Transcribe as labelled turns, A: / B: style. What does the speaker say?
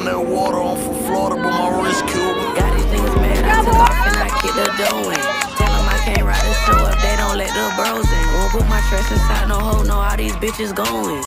A: on that water, I'm from Florida, but my wrist Cuban.
B: Got these niggas mad, I took off and I kicked the doin. Tell them I can't ride the show if they don't let the bros in. Won't put my trust inside no hoe, know how these bitches going.